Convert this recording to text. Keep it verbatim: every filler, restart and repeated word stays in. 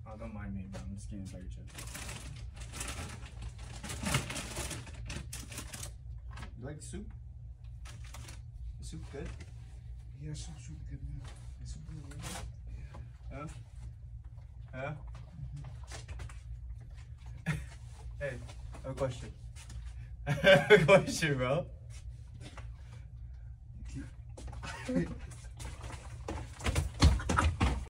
Oh, don't mind me, bro. I'm just getting very chill. You like the soup? The soup good? Yeah, soup's super good, man. It's super good. Huh? Huh? Mm-hmm. Hey, I have a question. I have a question, bro.